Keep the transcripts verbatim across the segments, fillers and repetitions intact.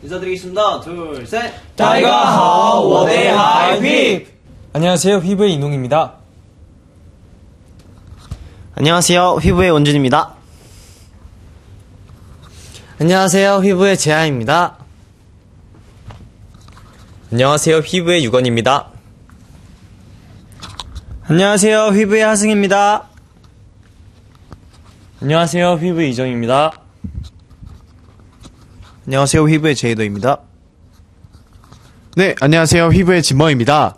인사드리겠습니다. 둘, 셋. 다이가 워데하이 휘브. 안녕하세요, 휘브의 이농입니다. 안녕하세요, 휘브의 원준입니다. 안녕하세요, 휘브의 재하입니다. 안녕하세요, 휘브의 유건입니다. 안녕하세요, 휘브의 하승입니다. 안녕하세요, 휘브의 이정입니다. 안녕하세요, 휘브의 제이더입니다. 네, 안녕하세요, 휘브의 진머입니다.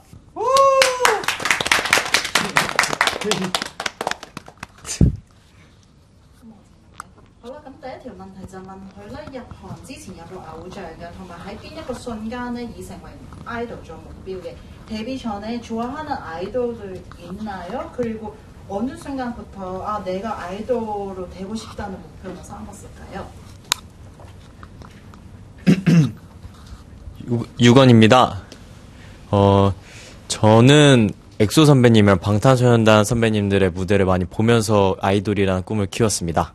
好啦，咁第一條問題就問佢咧，入行之前有冇偶像嘅，同埋喺邊一個瞬間咧以成為 idol做目標嘅? 데뷔 전에 좋아하는 아이돌들 있나요? 그리고 어느 순간부터 아 내가 아이돌로 되고 싶다는 목표를 삼았을까요? 유건입니다. 어, 저는 엑소 선배님이랑 방탄소년단 선배님들의 무대를 많이 보면서 아이돌이라는 꿈을 키웠습니다.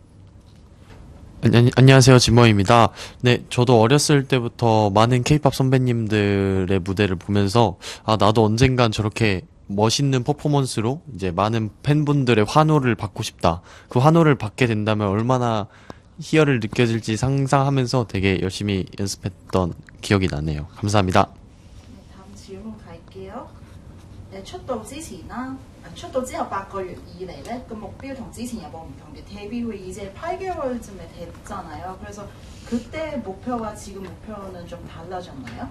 아니, 안녕하세요, 진머입니다. 네, 저도 어렸을 때부터 많은 케이팝 선배님들의 무대를 보면서 아 나도 언젠간 저렇게 멋있는 퍼포먼스로 이제 많은 팬분들의 환호를 받고 싶다. 그 환호를 받게 된다면 얼마나 희열을 느껴질지 상상하면서 되게 열심히 연습했던 기억이 나네요. 감사합니다. 네, 다음 질문 갈게요. 네, 出道之前啦，出道之後八個月以嚟咧，個目標同之前有冇唔同嘅? 데뷔 후 이제 팔 개월쯤에 됐잖아요. 그래서 그때 목표와 지금 목표는 좀 달라졌나요?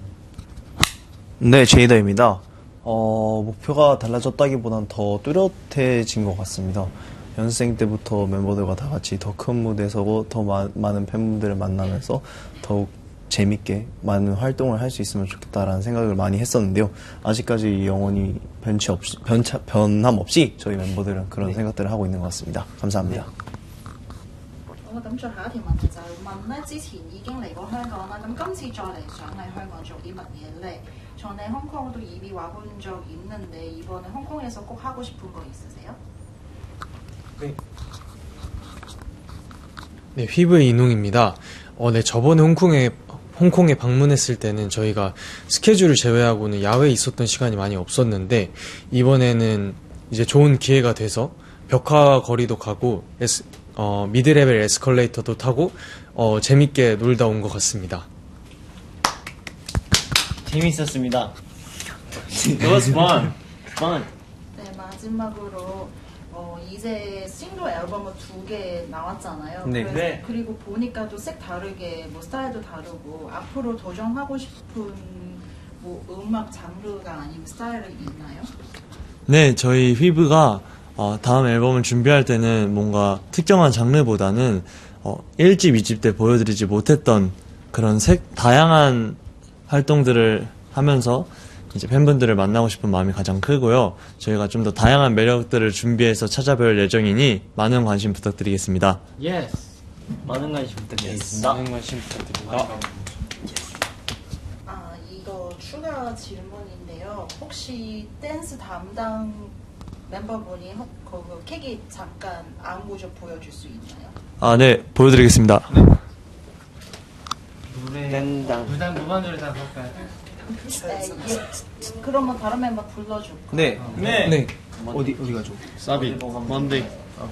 네, 제이더입니다. 어, 목표가 달라졌다기보단 더 뚜렷해진 것 같습니다. 연습생 때부터 멤버들과 다 같이 더 큰 무대에 서고 더 마, 많은 팬분들을 만나면서 더욱 재밌게 많은 활동을 할 수 있으면 좋겠다라는 생각을 많이 했었는데요. 아직까지 영원히 변치 없이, 변차, 변함 없이 저희 멤버들은 그런 네. 생각들을 하고 있는 것 같습니다. 감사합니다. 好，咁最後一條問題就係問咧，之前已經嚟過香港啦，咁今次再嚟想喺香港做啲乜嘢咧? 전에 홍콩도 이미 와본 적 있는데 이번에 홍콩에서 꼭 하고 싶은 거 있으세요? 네. 네, 휘브의 이농입니다. 어, 네, 저번에 홍콩에 홍콩에 방문했을 때는 저희가 스케줄을 제외하고는 야외에 있었던 시간이 많이 없었는데 이번에는 이제 좋은 기회가 돼서 벽화 거리도 가고 에스, 어, 미드레벨 에스컬레이터도 타고 어, 재밌게 놀다 온 것 같습니다. 재밌었습니다. It was fun. Fun. 네, 마지막으로 어, 이제 싱글 앨범을 두 개 나왔잖아요. 네. 그래서, 네. 그리고 보니까 또 색 다르게 뭐 스타일도 다르고 앞으로 도전하고 싶은 뭐 음악 장르가 아니면 스타일이 있나요? 네, 저희 휘브가 어, 다음 앨범을 준비할 때는 뭔가 특정한 장르보다는 어, 일 집, 이 집 때 보여드리지 못했던 그런 색, 다양한 활동들을 하면서 이제 팬분들을 만나고 싶은 마음이 가장 크고요. 저희가 좀 더 다양한 매력들을 준비해서 찾아뵐 예정이니 많은 관심 부탁드리겠습니다. Yes. 많은 관심 부탁드리겠습니다. 많은 관심 부탁드립니다. 아, 이거 추가 질문인데요. 혹시 댄스 담당 멤버분이 혹, 그 케이크 잠깐 안무 좀 보여줄 수 있나요? 아, 네, 보여드리겠습니다. 무단당. 무단 무반주를 다 볼까요? 네, 예. 그러면 다른 멤버 불러줄까요? 네. 네. 네. 어디, 어디 가죠? 사비, 먼데이.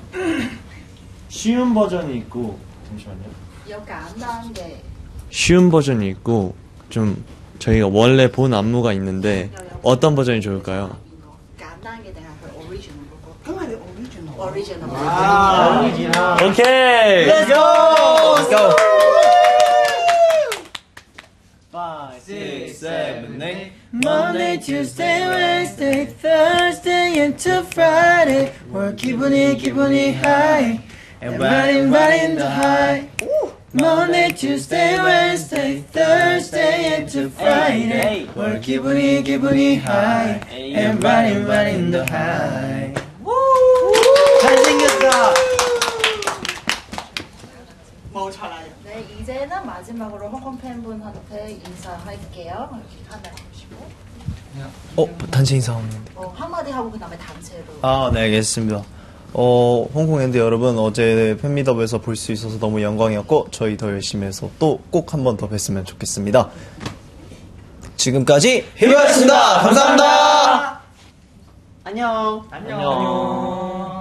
쉬운 버전이 있고, 잠시만요. 有簡單嘅 쉬운 버전이 있고, 좀 저희가 원래 본 안무가 있는데 어떤 버전이 좋을까요? 簡單嘅定係佢 original 嗰個？梗係你 original。original。 아, original. 오케이! Let's go! Let's go! five, six, seven, eight. Monday, Tuesday, Wednesday, Thursday into Friday. Work 기분이 기분이 high. Everybody riding the high. Monday, Tuesday, Wednesday, Thursday into Friday. Work 기분이 기분이 high. Everybody riding the high. 잘생겼다. 네, 이제는 마지막으로 홍콩 팬분한테 인사할게요. 이렇게 카메라 보시고. 어, 단체 인사 없는데. 어, 한마디 하고 그 다음에 단체로. 아, 네, 알겠습니다. 어, 홍콩엔드 여러분, 어제 팬미더에서 볼 수 있어서 너무 영광이었고, 저희 더 열심히 해서 또 꼭 한 번 더 뵀으면 좋겠습니다. 지금까지 히브였습니다. 감사합니다. 안녕. 안녕.